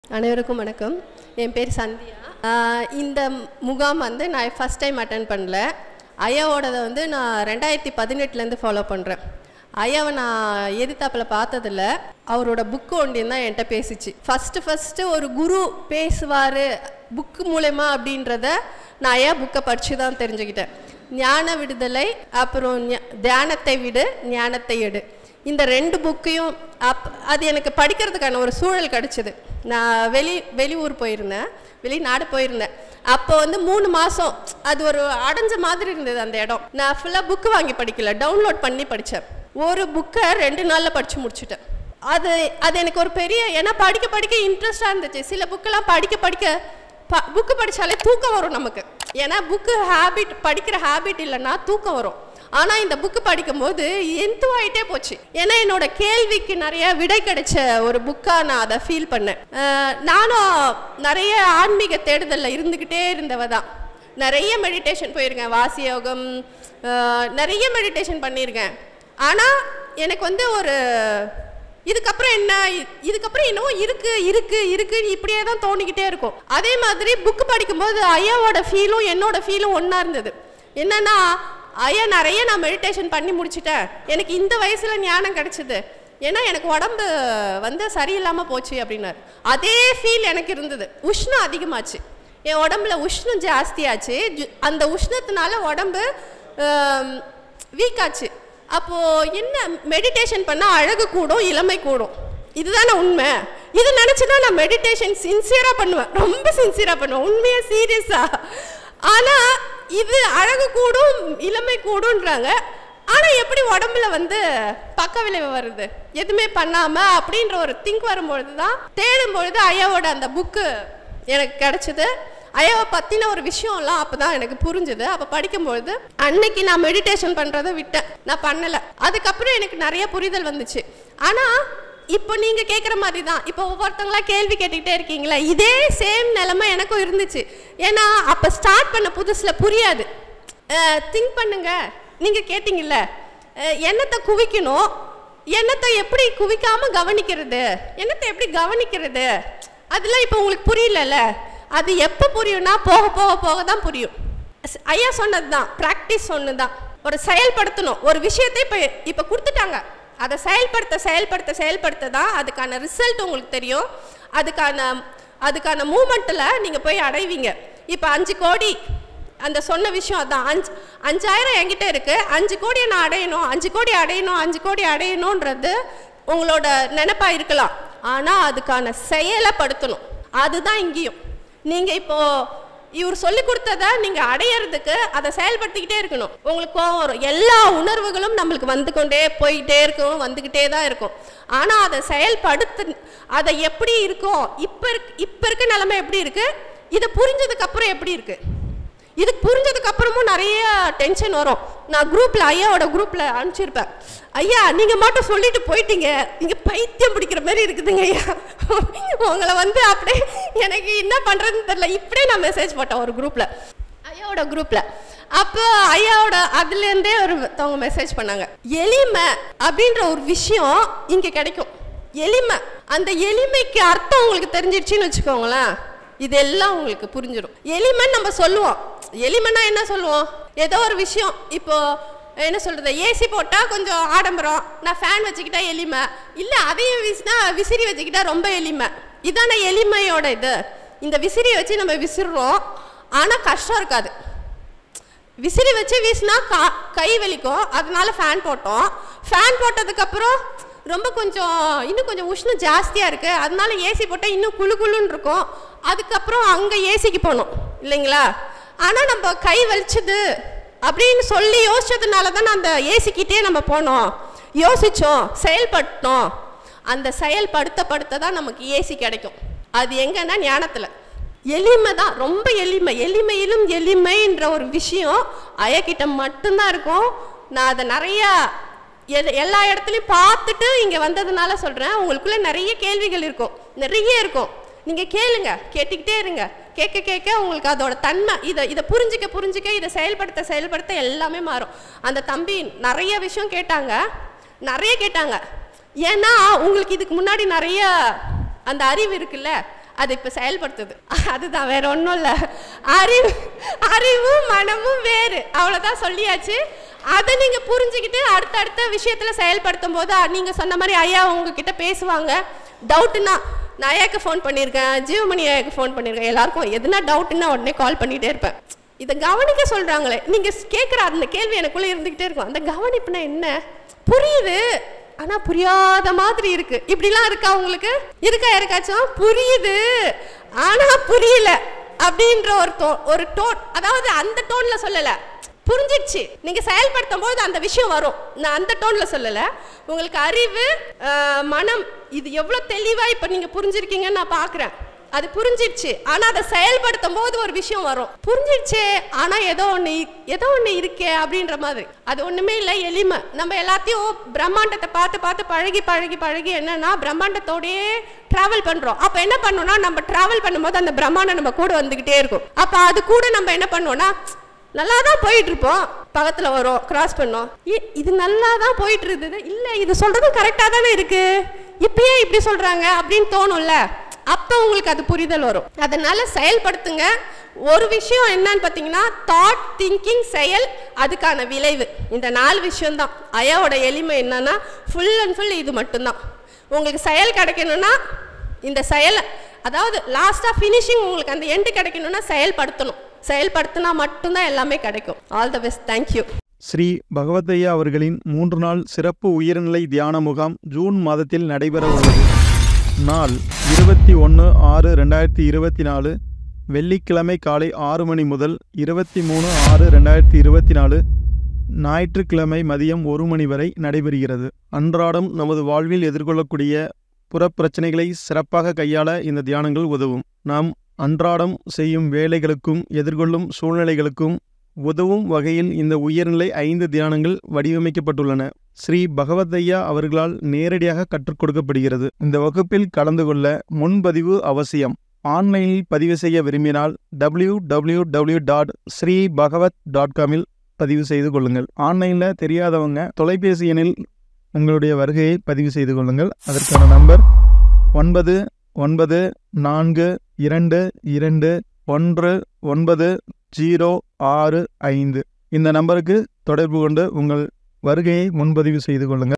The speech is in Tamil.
அனைவருக்கும் வணக்கம். என் பேர் சந்தியா. இந்த முகாம் வந்து நான் ஃபஸ்ட் டைம் அட்டென்ட் பண்ணல. ஐயாவோடதை வந்து நான் 2018 ஃபாலோ பண்ணுறேன். ஐயாவை நான் எதிர்த்தாப்பில் பார்த்ததில்ல. அவரோட புக்கு ஒன்றி தான் என்கிட்ட பேசிச்சு. ஃபஸ்ட்டு ஒரு குரு பேசுவார் புக்கு மூலயமா அப்படின்றத நான் ஐயா புக்கை படித்து தான் தெரிஞ்சுக்கிட்டேன். ஞான விடுதலை, அப்புறம் தியானத்தை விடு ஞானத்தை எடு, இந்த 2 புக்கையும் அது எனக்கு படிக்கிறதுக்கான ஒரு சூழல் கிடச்சிது. நான் வெளியூர் போயிருந்தேன், வெளிநாடு போயிருந்தேன். அப்போ வந்து 3 மாதம் அது ஒரு அடைஞ்ச மாதிரி இருந்தது அந்த இடம். நான் ஃபுல்லாக புக்கு வாங்கி படிக்கல, டவுன்லோட் பண்ணி படித்தேன். ஒரு புக்கை 2 நாளில் படித்து முடிச்சுட்டேன். அது எனக்கு ஒரு பெரிய, ஏன்னா படிக்க இன்ட்ரெஸ்டாக இருந்துச்சு. சில புக்கெல்லாம் புக்கு படித்தாலே தூக்கம் வரும் நமக்கு. ஏன்னா புக்கு படிக்கிற ஹேபிட் இல்லைன்னா தூக்கம் வரும். ஆனால் இந்த புக்கு படிக்கும்போது எந்துவாயிட்டே போச்சு. ஏன்னா என்னோட கேள்விக்கு நிறைய விடை கிடைச்ச ஒரு புக்காக நான் அதை ஃபீல் பண்ணேன். நானும் நிறைய ஆன்மீக தேடுதலில் இருந்துக்கிட்டே இருந்தவ தான். நிறைய மெடிடேஷன் போயிருக்கேன், வாசி யோகம், நிறைய மெடிடேஷன் பண்ணியிருக்கேன். ஆனால் எனக்கு வந்து ஒரு இதுக்கப்புறம் என்னவோ இருக்கு இப்படியே தான் தோணிக்கிட்டே இருக்கும். அதே மாதிரி புக்கு படிக்கும்போது ஐயாவோட ஃபீலும் என்னோட ஃபீலும் ஒன்றா இருந்தது. என்னன்னா, ஐயா நிறைய நான் மெடிடேஷன் பண்ணி முடிச்சுட்டேன், எனக்கு இந்த வயசில் ஞானம் கிடச்சிது, ஏன்னா எனக்கு உடம்பு வந்து சரியில்லாமல் போச்சு அப்படின்னாரு. அதே ஃபீல் எனக்கு இருந்தது. உஷ்ணம் அதிகமாச்சு, என் உடம்புல உஷ்ணம் ஜாஸ்தியாச்சு. அந்த உஷ்ணத்தினால உடம்பு வீக்காச்சு. அப்போது என்ன, மெடிடேஷன் பண்ணால் அழகு கூடும், இளமை கூடும், இதுதானே உண்மை. இது நினச்சி தான் நான் மெடிடேஷன் சின்சியராக பண்ணுவேன், ரொம்ப சின்சியராக பண்ணுவேன், உண்மையாக சீரியஸாக. ஆனால் இது அழகு கூடும் இளமை கூடுன்றாங்க. ஆனால் எப்படி உடம்புல வந்து பக்க விளைவு வருது எதுவுமே பண்ணாமல் அப்படின்ற ஒரு திங்க் வரும்பொழுது தான், தேடும்பொழுது ஐயாவோட அந்த புக்கு எனக்கு கிடச்சிது. ஐயாவை பற்றின ஒரு விஷயம்லாம் அப்போ தான் எனக்கு புரிஞ்சுது. அப்போ படிக்கும்பொழுது அன்னைக்கு நான் மெடிடேஷன் பண்ணுறதை விட்டேன், நான் பண்ணலை. அதுக்கப்புறம் எனக்கு நிறைய புரிதல் வந்துச்சு. ஆனால் இப்போ நீங்கள் கேட்குற மாதிரி தான், இப்போ ஒவ்வொருத்தங்களா கேள்வி கேட்டுக்கிட்டே இருக்கீங்களா, இதே சேம் நிலைமை எனக்கும் இருந்துச்சு. ஏன்னா அப்போ ஸ்டார்ட் பண்ண புதுசில் புரியாது. திங்க் பண்ணுங்க, நீங்கள் கேட்டிங்கல்ல, எண்ணத்தை குவிக்கணும், எண்ணத்தை எப்படி குவிக்காமல் கவனிக்கிறது, எண்ணத்தை எப்படி கவனிக்கிறது, அதெல்லாம் இப்போ உங்களுக்கு புரியலல்ல. அது எப்போ புரியும்னா போக போக போக தான் புரியும். ஐயா சொன்னது தான், ப்ராக்டிஸ் ஒன்று தான். ஒரு செயல்படுத்தணும் ஒரு விஷயத்தை இப்போ கொடுத்துட்டாங்க, அதை செயல்படுத்த தான் அதுக்கான ரிசல்ட் உங்களுக்கு தெரியும். அதுக்கான மூமெண்ட்டில் நீங்கள் போய் அடைவீங்க. இப்போ 5 கோடி அந்த சொன்ன விஷயம் அதான். 5000 என்கிட்ட இருக்குது, 5 கோடியை நான் அடையணும், 5 கோடி அடையணுன்றது உங்களோட நினைப்பாக இருக்கலாம். ஆனால் அதுக்கான செயலை படுத்தணும். அதுதான் இங்கேயும். நீங்கள் இப்போது இவர் சொல்லி கொடுத்ததை நீங்கள் அடையிறதுக்கு அதை செயல்படுத்திக்கிட்டே இருக்கணும். உங்களுக்கு கோவம் வரும், எல்லா உணர்வுகளும் நம்மளுக்கு வந்து கொண்டே போயிட்டே இருக்கும், வந்துக்கிட்டே தான் இருக்கும். ஆனால் அதை அதை எப்படி இருக்கும், இப்போ இருக்க நிலைமை எப்படி இருக்குது, இதை புரிஞ்சதுக்கப்புறம் எப்படி இருக்குது, இது புரிஞ்சதுக்கப்புறமும் நிறைய டென்ஷன் வரும். நான் ஐயாவோட குரூப்பில் அனுப்பிச்சிருப்பேன், ஐயா நீங்கள் மட்டும் சொல்லிட்டு போயிட்டீங்க, நீங்கள் பைத்தியம் பிடிக்கிற மாதிரி இருக்குதுங்க ஐயா, உங்களை வந்து அப்படியே எனக்கு என்ன பண்ணுறதுன்னு தெரியல, இப்படியே நான் மெசேஜ் போட்டேன் ஒரு குரூப்பில், ஐயாவோட குரூப்பில். அப்போ ஐயாவோட அதுலேருந்தே ஒருத்தவங்க மெசேஜ் பண்ணாங்க, எளிமை அப்படின்ற ஒரு விஷயம் இங்கே கிடைக்கும். எளிமை, அந்த எளிமைக்கு அர்த்தம் உங்களுக்கு தெரிஞ்சிடுச்சின்னு வச்சுக்கோங்களேன், இதெல்லாம் உங்களுக்கு புரிஞ்சிடும். எளிமைன்னு நம்ம சொல்லுவோம், எளிமைன்னா என்ன சொல்லுவோம், ஏதோ ஒரு விஷயம், இப்போது என்ன சொல்கிறது, ஏசி போட்டால் கொஞ்சம் ஆடம்பரம், நான் ஃபேன் வச்சுக்கிட்டா எளிமை, இல்லை அதையும் விசிறி வச்சுக்கிட்டா ரொம்ப எளிமை, இதான எளிமையோட இது. இந்த விசிறியை வச்சு நம்ம விசிறோம், ஆனால் கஷ்டம் இருக்காது. விசிறி வச்சு வீசினா கை வலிக்கும், அதனால ஃபேன் போட்டோம். ஃபேன் போட்டதுக்கப்புறம் ரொம்ப இன்னும் கொஞ்சம் உஷ்ணம் ஜாஸ்தியாக இருக்குது, அதனால ஏசி போட்டால் இன்னும் குளுன்னு இருக்கும், அதுக்கப்புறம் அங்கே ஏசிக்கு போகணும் இல்லைங்களா. ஆனால் நம்ம கை வலிச்சது அப்படின்னு சொல்லி யோசிச்சதுனால தான் அந்த ஏசிக்கிட்டே நம்ம போனோம், யோசித்தோம், செயல்பட்டோம். அந்த செயல்படுத்த தான் நமக்கு ஏசி கிடைக்கும். அது எங்கன்னா ஞானத்தில். எளிமை தான், ரொம்ப எளிமையிலும் எளிமைன்ற ஒரு விஷயம் ஐயாக்கிட்ட மட்டும்தான் இருக்கும். நான் அதை நிறையா எல்லா இடத்துலையும் பார்த்துட்டு இங்கே வந்ததுனால சொல்கிறேன். உங்களுக்குள்ளே நிறைய கேள்விகள் இருக்கும், நிறைய இருக்கும். நீங்கள் கேளுங்க, கேட்டுக்கிட்டே இருங்க. கேட்க உங்களுக்கு அதோட தன்மை, இதை புரிஞ்சிக்க இதை செயல்படுத்த எல்லாமே மாறும். அந்த தம்பி நிறைய விஷயம் கேட்டாங்க. ஏன்னா உங்களுக்கு இதுக்கு முன்னாடி நிறைய அந்த அறிவு இருக்குல்ல, அது இப்போ செயல்படுத்துது. அதுதான், வேற ஒன்றும் இல்லை. அறிவும் மனமும் வேறு, அவ்வளோதான், சொல்லியாச்சு. அதை நீங்கள் புரிஞ்சுக்கிட்டு அடுத்தடுத்த விஷயத்தில் செயல்படுத்தும் போது நீங்கள் சொன்ன மாதிரி ஐயா உங்ககிட்ட பேசுவாங்க. டவுட்டுன்னா நான் ஐயாவுக்கு ஃபோன் பண்ணியிருக்கேன், ஜீவமணி ஐயாவுக்கு ஃபோன் பண்ணியிருக்கேன். எல்லாருக்கும் எதுனா டவுட்டுன்னா உடனே கால் பண்ணிகிட்டே இருப்பேன். இதை கவனிக்க சொல்கிறாங்களே, நீங்கள் கேட்குற அந்த கேள்வி எனக்குள்ளே இருந்துக்கிட்டே இருக்கும். அந்த கவனிப்புனா என்ன? புரியுது ஆனால் புரியாத மாதிரி இருக்கு. இப்படிலாம் இருக்கா உங்களுக்கு? இருக்கா யாருக்காச்சும்? புரியுது ஆனால் புரியல அப்படின்ற ஒரு டோன், அதாவது அந்த டோனில் சொல்லலை, புரிஞ்சிடுச்சு. நீங்கள் செயல்படுத்தும் போது அந்த விஷயம் வரும். நான் அந்த டோனில் சொல்லலை. உங்களுக்கு அறிவு மனம் இது எவ்வளோ தெளிவாக இப்போ நீங்கள் புரிஞ்சிருக்கீங்கன்னு நான் பார்க்குறேன். அது புரிஞ்சிடுச்சு, ஆனால் அதை செயல்படுத்தும் போது ஒரு விஷயம் வரும். புரிஞ்சிடுச்சு ஆனால் ஏதோ ஒன்று இருக்கே அப்படின்ற மாதிரி. அது ஒன்றுமே இல்லை, எளிமை. நம்ம எல்லாத்தையும் பிரம்மாண்டத்தை பார்த்து பார்த்து பழகி பழகி பழகி என்னன்னா பிரம்மாண்டத்தோடையே ட்ராவல் பண்ணுறோம். அப்போ என்ன பண்ணோம்னா, நம்ம ட்ராவல் பண்ணும்போது அந்த பிரம்மாண்டம் நம்ம கூட வந்துக்கிட்டே இருக்கும். அப்போ அது கூட நம்ம என்ன பண்ணுவோம்னா, நல்லா தான் போயிட்டு இருப்போம், பக்கத்தில் வரும், கிராஸ் பண்ணோம், இது நல்லா தான் போயிட்டு இருந்தது, இல்லை இது சொல்கிறதும் கரெக்டாக தானே இருக்கு, இப்பயே இப்படி சொல்கிறாங்க அப்படின்னு தோணும்ல. அப்போ உங்களுக்கு அது புரிதல் வரும். அதனால செயல்படுத்துங்க. ஒரு விஷயம் என்னன்னு பார்த்தீங்கன்னா, தாட், திங்கிங், செயல், அதுக்கான விளைவு. இந்த 4 விஷயம்தான். ஐயாவோட எளிமை என்னன்னா, ஃபுல் அண்ட் ஃபுல் இது மட்டும்தான். உங்களுக்கு செயல் கிடைக்கணும்னா இந்த செயல், அதாவது லாஸ்ட்டாக ஃபினிஷிங் உங்களுக்கு அந்த எண்டு கிடைக்கணும்னா செயல்படுத்தணும். செயல்படுத்தினா மட்டும்தான் எல்லாமே கிடைக்கும். All the best. Thank you. Shri Bhagavathaiah அவர்களின் 3 நாள் சிறப்பு உயர்நிலை தியான முகாம் ஜூன் மாதத்தில் நடைபெற உள்ளது. நாள் 21/6/2024 வெள்ளிக்கிழமை காலை 6 மணி முதல் 23/6/2024 ஞாயிற்றுக்கிழமை மதியம் 1 மணி வரை நடைபெறுகிறது. அன்றாடம் நமது வாழ்வில் எதிர்கொள்ளக்கூடிய புறப்பிரச்சனைகளை சிறப்பாக கையாள இந்த தியானங்கள் உதவும். நாம் அன்றாடம் செய்யும் வேலைகளுக்கும் எதிர்கொள்ளும் சூழ்நிலைகளுக்கும் உதவும் வகையில் இந்த உயர்நிலை 5 தியானங்கள் வடிவமைக்கப்பட்டுள்ளன. ஸ்ரீ பகவத்தையா அவர்களால் நேரடியாக கற்றுக் கொடுக்கப்படுகிறது. இந்த வகுப்பில் கலந்து கொள்ள முன்பதிவு அவசியம். ஆன்லைனில் பதிவு செய்ய விரும்பினால் www.sreebhagavat.com பதிவு செய்து கொள்ளுங்கள். ஆன்லைனில் தெரியாதவங்க தொலைபேசி எண்ணில் உங்களுடைய வருகையை பதிவு செய்து கொள்ளுங்கள். அதற்கான நம்பர் 9942219065. இந்த நம்பருக்கு தொடர்பு கொண்டு உங்கள் வருகையை முன்பதிவு செய்து கொள்ளுங்கள்.